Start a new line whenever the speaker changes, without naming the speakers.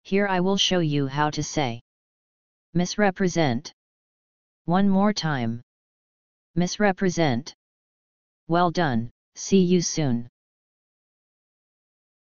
Here I will show you how to say misrepresent. One more time. Misrepresent. Well done, see you soon.